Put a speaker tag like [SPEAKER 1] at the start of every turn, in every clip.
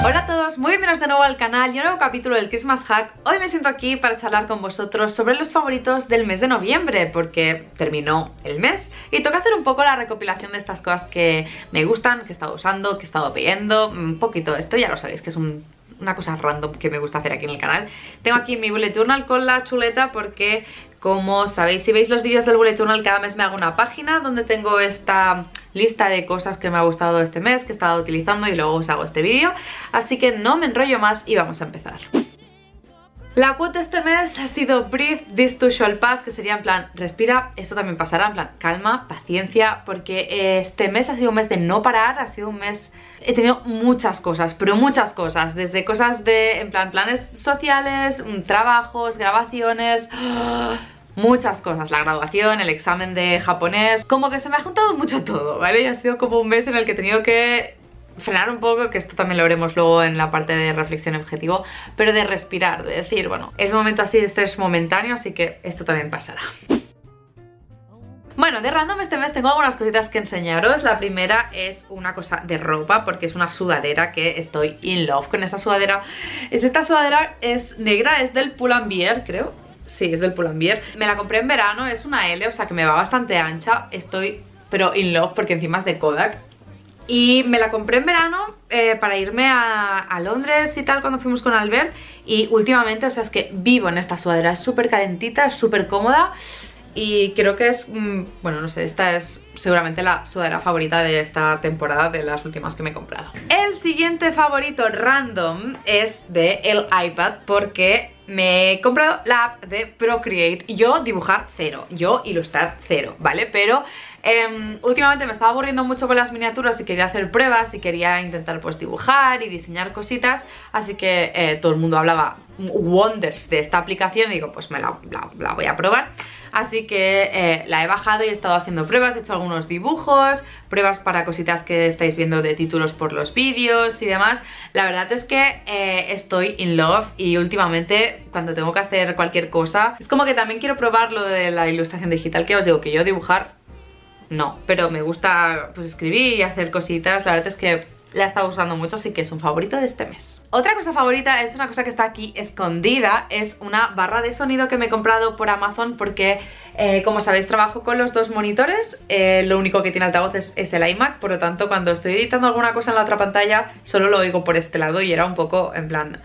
[SPEAKER 1] Hola a todos, muy bienvenidos de nuevo al canal y un nuevo capítulo del Christmas Hack. Hoy me siento aquí para charlar con vosotros sobre los favoritos del mes de noviembre, porque terminó el mes y toca hacer un poco la recopilación de estas cosas que me gustan, que he estado usando, que he estado pidiendo, un poquito esto, ya lo sabéis que es una cosa random que me gusta hacer aquí en el canal. Tengo aquí mi bullet journal con la chuleta porque, como sabéis, si veis los vídeos del bullet journal, cada mes me hago una página donde tengo esta lista de cosas que me ha gustado este mes, que he estado utilizando, y luego os hago este vídeo. Así que no me enrollo más y vamos a empezar. La quote de este mes ha sido Breathe, this too shall pass, que sería en plan, respira, esto también pasará, en plan, calma, paciencia, porque este mes ha sido un mes de no parar, ha sido un mes... He tenido muchas cosas, pero muchas cosas, desde cosas de, en plan, planes sociales, trabajos, grabaciones... Muchas cosas, la graduación, el examen de japonés, como que se me ha juntado mucho todo, ¿vale? Y ha sido como un mes en el que he tenido que frenar un poco, que esto también lo veremos luego en la parte de reflexión y objetivo, pero de respirar, de decir, bueno, es un momento así de estrés momentáneo, así que esto también pasará. Bueno, de random este mes tengo algunas cositas que enseñaros. La primera es una cosa de ropa, porque es una sudadera que estoy in love con esta sudadera. Esta sudadera es negra, es del Pull&Bear, creo. Sí, es del Pull&Bear. Me la compré en verano, es una L, o sea que me va bastante ancha. Estoy, pero in love, porque encima es de Kodak. Y me la compré en verano para irme a Londres y tal, cuando fuimos con Albert. Y últimamente, o sea, es que vivo en esta sudadera. Es súper calentita, es súper cómoda. Y creo que es, bueno, no sé, esta es seguramente la sudadera favorita de esta temporada, de las últimas que me he comprado. El siguiente favorito random es de el iPad, porque me he comprado la app de Procreate. Yo dibujar cero, yo ilustrar cero, ¿vale? Pero últimamente me estaba aburriendo mucho con las miniaturas y quería hacer pruebas y quería intentar pues dibujar y diseñar cositas. Así que todo el mundo hablaba wonders de esta aplicación y digo, pues me la voy a probar. Así que la he bajado y he estado haciendo pruebas, he hecho algunos dibujos, pruebas para cositas que estáis viendo de títulos por los vídeos y demás. La verdad es que estoy in love y últimamente cuando tengo que hacer cualquier cosa, es como que también quiero probar lo de la ilustración digital, que os digo que yo dibujar no, pero me gusta pues escribir y hacer cositas. La verdad es que la he estado usando mucho, así que es un favorito de este mes. Otra cosa favorita es una cosa que está aquí escondida, es una barra de sonido que me he comprado por Amazon porque, como sabéis, trabajo con los dos monitores. Lo único que tiene altavoces es el iMac, por lo tanto cuando estoy editando alguna cosa en la otra pantalla solo lo oigo por este lado y era un poco en plan...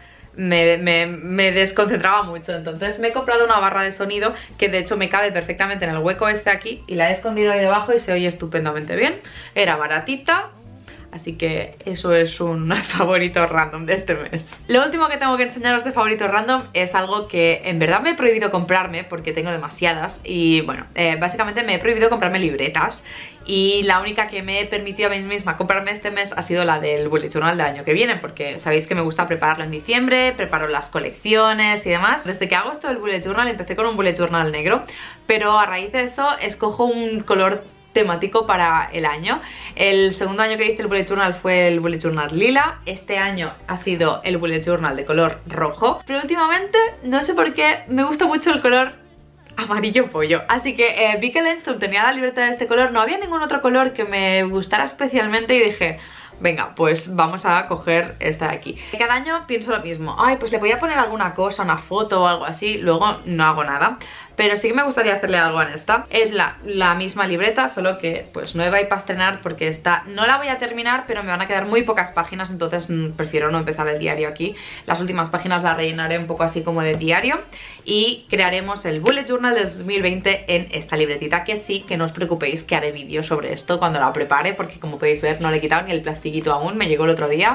[SPEAKER 1] Me desconcentraba mucho. Entonces me he comprado una barra de sonido que de hecho me cabe perfectamente en el hueco este aquí y la he escondido ahí debajo y se oye estupendamente bien. Era baratita, así que eso es un favorito random de este mes. Lo último que tengo que enseñaros de favorito random es algo que en verdad me he prohibido comprarme porque tengo demasiadas. Y bueno, básicamente me he prohibido comprarme libretas. Y la única que me he permitido a mí misma comprarme este mes ha sido la del bullet journal del año que viene, porque sabéis que me gusta prepararlo en diciembre, preparo las colecciones y demás. Desde que hago esto del bullet journal empecé con un bullet journal negro, pero a raíz de eso escojo un color temático para el año. El segundo año que hice el bullet journal fue el bullet journal lila. Este año ha sido el bullet journal de color rojo, pero últimamente no sé por qué me gusta mucho el color amarillo pollo, así que vi que Lenstrom tenía la libreta de este color, no había ningún otro color que me gustara especialmente y dije, venga, pues vamos a coger esta de aquí. Cada año pienso lo mismo, ay, pues le voy a poner alguna cosa, una foto o algo así, luego no hago nada. Pero sí que me gustaría hacerle algo en esta. Es la misma libreta, solo que pues nueva y para estrenar, porque esta no la voy a terminar, pero me van a quedar muy pocas páginas, entonces prefiero no empezar el diario aquí. Las últimas páginas las rellenaré un poco así como de diario y crearemos el bullet journal de 2020 en esta libretita, que sí, que no os preocupéis, que haré vídeo sobre esto cuando la prepare, porque como podéis ver no le he quitado ni el plastiquito aún, me llegó el otro día.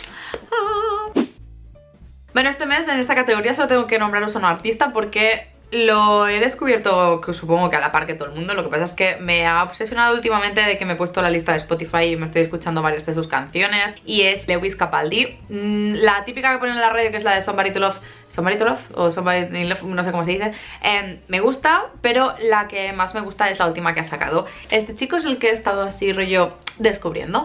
[SPEAKER 1] Bueno, este mes en esta categoría solo tengo que nombraros a un artista porque lo he descubierto, que supongo que a la par que todo el mundo. Lo que pasa es que me ha obsesionado últimamente de que me he pusto la lista de Spotify y me estoy escuchando varias de sus canciones, y es Lewis Capaldi. La típica que ponen en la radio, que es la de Somebody to Love, Somebody to Love o Somebody in Love, no sé cómo se dice, me gusta, pero la que más me gusta es la última que ha sacado. Este chico es el que he estado así rollo descubriendo.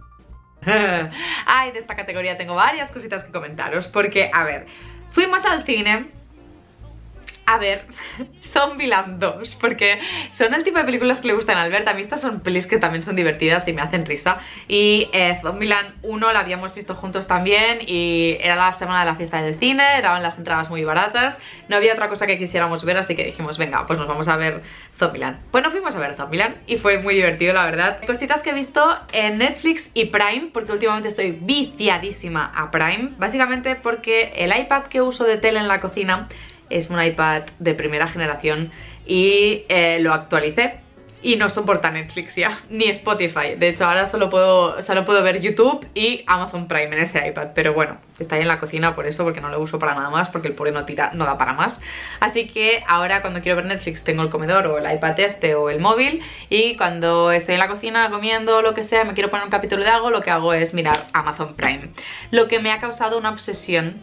[SPEAKER 1] Ay, de esta categoría tengo varias cositas que comentaros porque, a ver, fuimos al cine a ver Zombieland 2, porque son el tipo de películas que le gustan a Albert. A mí estas son pelis que también son divertidas y me hacen risa. Y Zombieland 1 la habíamos visto juntos también y era la semana de la fiesta del cine, eran las entradas muy baratas, no había otra cosa que quisiéramos ver, así que dijimos, venga, pues nos vamos a ver Zombieland. Bueno, fuimos a ver Zombieland y fue muy divertido, la verdad. Cositas que he visto en Netflix y Prime, porque últimamente estoy viciadísima a Prime, básicamente porque el iPad que uso de tele en la cocina es un iPad de primera generación y lo actualicé y no soporta Netflix ya, ni Spotify. De hecho ahora solo puedo ver YouTube y Amazon Prime en ese iPad. Pero bueno, está ahí en la cocina por eso, porque no lo uso para nada más, porque el pobre no da para más. Así que ahora cuando quiero ver Netflix tengo el comedor o el iPad este o el móvil, y cuando estoy en la cocina comiendo o lo que sea, me quiero poner un capítulo de algo, lo que hago es mirar Amazon Prime. Lo que me ha causado una obsesión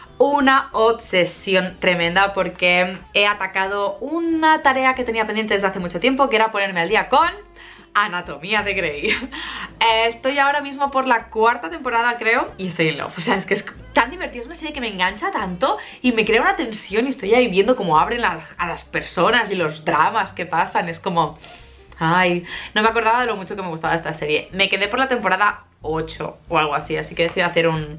[SPEAKER 1] tremenda, porque he atacado una tarea que tenía pendiente desde hace mucho tiempo, que era ponerme al día con Anatomía de Grey. Estoy ahora mismo por la 4ª temporada, creo, y estoy en love. O sea, es que es tan divertido, es una serie que me engancha tanto y me crea una tensión, y estoy ahí viendo cómo abren a las personas y los dramas que pasan. Es como... ay, no me acordaba de lo mucho que me gustaba esta serie. Me quedé por la temporada 8 o algo así, así que decidí hacer un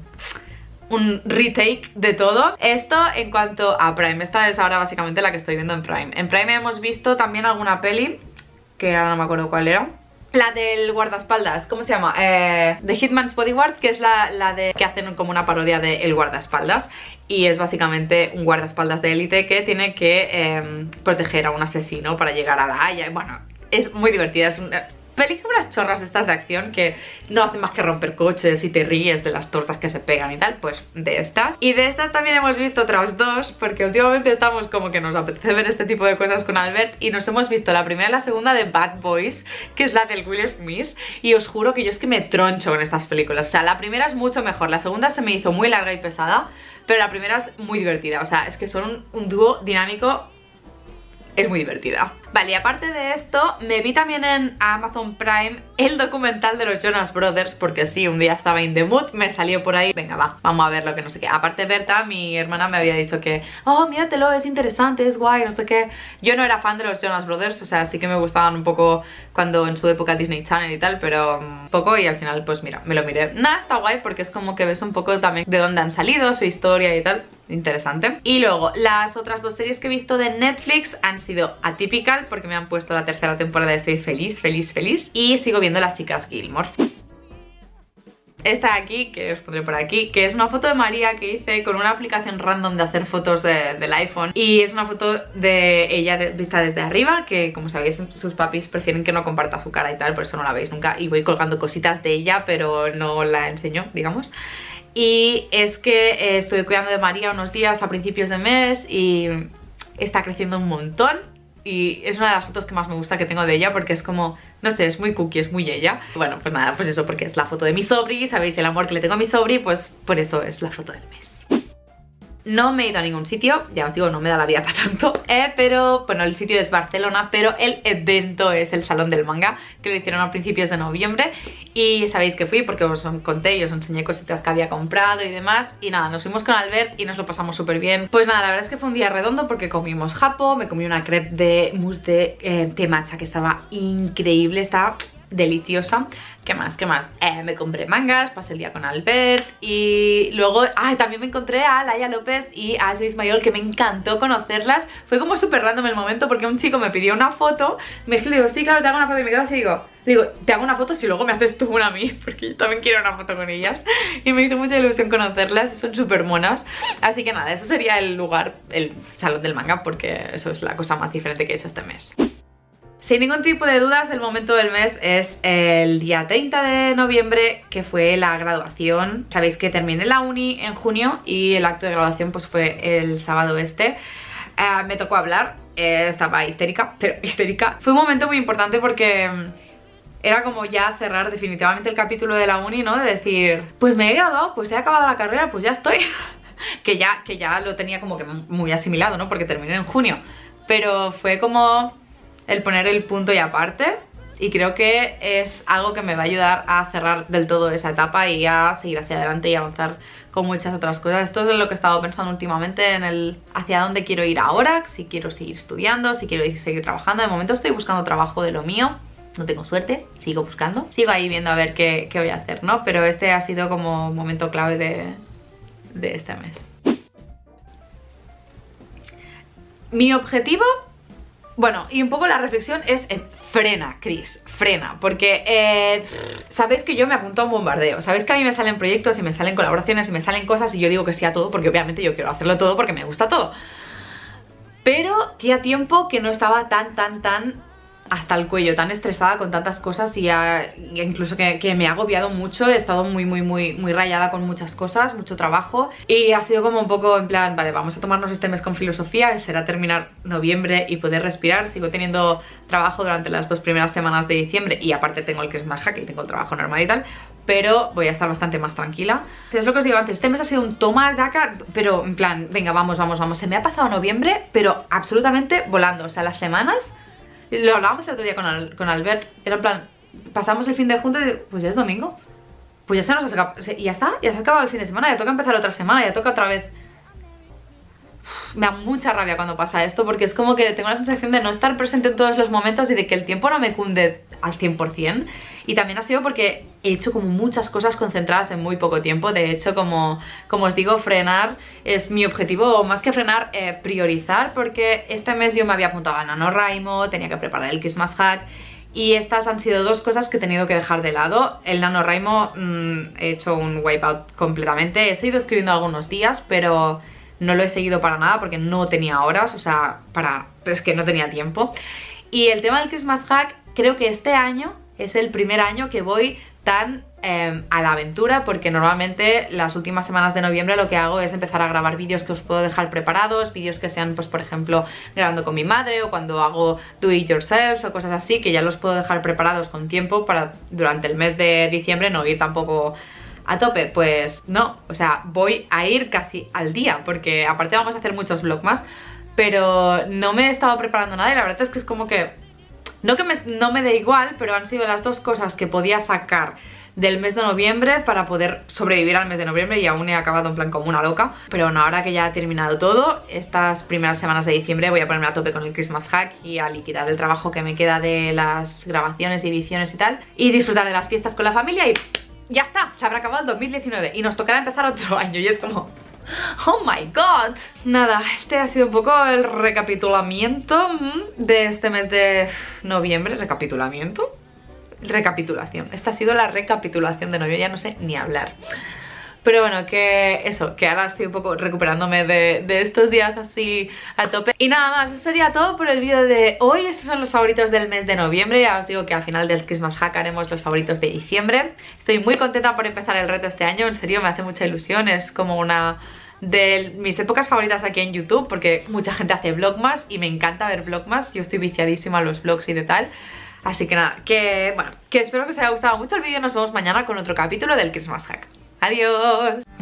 [SPEAKER 1] retake de todo. Esto en cuanto a Prime. Esta es ahora básicamente la que estoy viendo en Prime. En Prime hemos visto también alguna peli, que ahora no me acuerdo cuál era. La del guardaespaldas, ¿cómo se llama? The Hitman's Bodyguard, que es la de que hacen como una parodia de El guardaespaldas. Y es básicamente un guardaespaldas de élite que tiene que proteger a un asesino para llegar a La Haya. Bueno, es muy divertida, es películas chorras de estas de acción que no hacen más que romper coches y te ríes de las tortas que se pegan y tal, pues de estas. Y de estas también hemos visto otras dos, porque últimamente estamos como que nos apetece ver este tipo de cosas con Albert, y nos hemos visto la primera y la segunda de Bad Boys, que es la del Will Smith, y os juro que yo es que me troncho con estas películas. O sea, la primera es mucho mejor, la segunda se me hizo muy larga y pesada, pero la primera es muy divertida. O sea, es que son un dúo dinámico, es muy divertida. Vale, y aparte de esto, me vi también en Amazon Prime el documental de los Jonas Brothers, porque sí, un día estaba in the mood, me salió por ahí, venga va, vamos a ver lo que no sé qué. Aparte Berta, mi hermana, me había dicho que, oh, míratelo, es interesante, es guay, no sé qué. Yo no era fan de los Jonas Brothers, o sea, sí que me gustaban un poco cuando en su época Disney Channel y tal, pero poco, y al final pues mira, me lo miré. Nada, está guay porque es como que ves un poco también de dónde han salido, su historia y tal. Interesante. Y luego, las otras dos series que he visto de Netflix han sido Atypical, porque me han puesto la 3ª temporada y estoy feliz, feliz, feliz. Y sigo viendo Las chicas Gilmore. Esta de aquí, que os pondré por aquí, que es una foto de María que hice con una aplicación random de hacer fotos del iPhone. Y es una foto de ella vista desde arriba, que como sabéis sus papis prefieren que no comparta su cara y tal, por eso no la veis nunca. Y voy colgando cositas de ella, pero no la enseño, digamos. Y es que estuve cuidando de María unos días a principios de mes y está creciendo un montón. Y es una de las fotos que más me gusta que tengo de ella, porque es como, no sé, es muy cookie, es muy ella. Bueno, pues nada, pues eso, porque es la foto de mi sobri, sabéis el amor que le tengo a mi sobri, pues por eso es la foto del mes. No me he ido a ningún sitio, ya os digo, no me da la vida para tanto, pero bueno, el sitio es Barcelona, pero el evento es el Salón del Manga, que lo hicieron a principios de noviembre, y sabéis que fui porque os conté y os enseñé cositas que había comprado y demás, y nada, nos fuimos con Albert y nos lo pasamos súper bien. Pues nada, la verdad es que fue un día redondo porque comimos japo, me comí una crepe de mousse de té matcha que estaba increíble, estaba deliciosa. ¿Qué más? ¿Qué más? Me compré mangas, pasé el día con Albert y luego también me encontré a Laia López y a Judith Mayol, que me encantó conocerlas. Fue como súper random el momento porque un chico me pidió una foto, me dijo, sí, claro, te hago una foto, y me quedo así, digo, te hago una foto si luego me haces tú una a mí, porque yo también quiero una foto con ellas. Y me hizo mucha ilusión conocerlas, son súper monas. Así que nada, eso sería el lugar, el Salón del Manga, porque eso es la cosa más diferente que he hecho este mes. Sin ningún tipo de dudas, el momento del mes es el día 30 de noviembre, que fue la graduación. Sabéis que terminé la uni en junio y el acto de graduación pues fue el sábado este. Me tocó hablar, estaba histérica, pero histérica. Fue un momento muy importante porque era como ya cerrar definitivamente el capítulo de la uni, ¿no? De decir, pues me he graduado, pues he acabado la carrera, pues ya estoy. que ya lo tenía como que muy asimilado, ¿no? Porque terminé en junio. Pero fue como el poner el punto y aparte, y creo que es algo que me va a ayudar a cerrar del todo esa etapa y a seguir hacia adelante y avanzar con muchas otras cosas. Esto es lo que he estado pensando últimamente, en el hacia dónde quiero ir ahora, si quiero seguir estudiando, si quiero seguir trabajando. De momento estoy buscando trabajo de lo mío, no tengo suerte, sigo buscando, sigo ahí viendo a ver qué voy a hacer, ¿no? Pero este ha sido como un momento clave de este mes. Mi objetivo, bueno, y un poco la reflexión es frena, Chris, frena, porque sabéis que yo me apunto a un bombardeo, sabéis que a mí me salen proyectos y me salen colaboraciones y me salen cosas y yo digo que sí a todo porque obviamente yo quiero hacerlo todo porque me gusta todo, pero hacía tiempo que no estaba tan hasta el cuello, tan estresada con tantas cosas y incluso que me ha agobiado mucho. He estado muy rayada con muchas cosas, mucho trabajo, y ha sido como un poco en plan, vale, vamos a tomarnos este mes con filosofía, será terminar noviembre y poder respirar. Sigo teniendo trabajo durante las 2 primeras semanas de diciembre y aparte tengo el Christmas hack y tengo el trabajo normal y tal, pero voy a estar bastante más tranquila. Es lo que os digo antes, este mes ha sido un toma daca, pero en plan, venga, vamos, se me ha pasado noviembre, pero absolutamente volando. O sea, las semanas, lo hablábamos el otro día con Albert, era en plan, pasamos el fin de junta y pues ya es domingo, pues ya se nos ha acabado, y ya está, ya se ha acabado el fin de semana, ya toca empezar otra semana, ya toca otra vez. Me da mucha rabia cuando pasa esto, porque es como que tengo la sensación de no estar presente en todos los momentos y de que el tiempo no me cunde al 100%. Y también ha sido porque he hecho como muchas cosas concentradas en muy poco tiempo. De hecho, como os digo, frenar es mi objetivo, o más que frenar, priorizar, porque este mes yo me había apuntado al NaNoWriMo, tenía que preparar el Christmas hack, y estas han sido 2 cosas que he tenido que dejar de lado. El NaNoWriMo he hecho un wipeout completamente, he seguido escribiendo algunos días, pero no lo he seguido para nada porque no tenía horas, o sea, pero es que no tenía tiempo. Y el tema del Christmas hack, creo que este año es el primer año que voy tan a la aventura, porque normalmente las últimas semanas de noviembre lo que hago es empezar a grabar vídeos que os puedo dejar preparados, vídeos que sean, pues por ejemplo, grabando con mi madre, o cuando hago do it yourself o cosas así, que ya los puedo dejar preparados con tiempo para durante el mes de diciembre no ir tampoco a tope. Pues no, o sea, voy a ir casi al día, porque aparte vamos a hacer muchos vlogmas, pero no me he estado preparando nada y la verdad es que es como que no me da igual, pero han sido las 2 cosas que podía sacar del mes de noviembre para poder sobrevivir al mes de noviembre, y aún he acabado en plan como una loca. Pero bueno, ahora que ya ha terminado todo, estas primeras semanas de diciembre voy a ponerme a tope con el Christmas hack y a liquidar el trabajo que me queda de las grabaciones y ediciones y tal, y disfrutar de las fiestas con la familia, y ya está, se habrá acabado el 2019 y nos tocará empezar otro año, y es como... oh my god. Nada, este ha sido un poco el recapitulamiento de este mes de noviembre. Recapitulación. Esta ha sido la recapitulación de noviembre, ya no sé ni hablar. Pero bueno, que eso, que ahora estoy un poco recuperándome de estos días así a tope. Y nada más, eso sería todo por el vídeo de hoy. Esos son los favoritos del mes de noviembre. Ya os digo que al final del Christmas hack haremos los favoritos de diciembre. Estoy muy contenta por empezar el reto este año, en serio me hace mucha ilusión. Es como una de mis épocas favoritas aquí en YouTube, porque mucha gente hace vlogmas y me encanta ver vlogmas. Yo estoy viciadísima a los vlogs y de tal. Así que nada, que bueno, que espero que os haya gustado mucho el vídeo. Nos vemos mañana con otro capítulo del Christmas hack. ¡Adiós!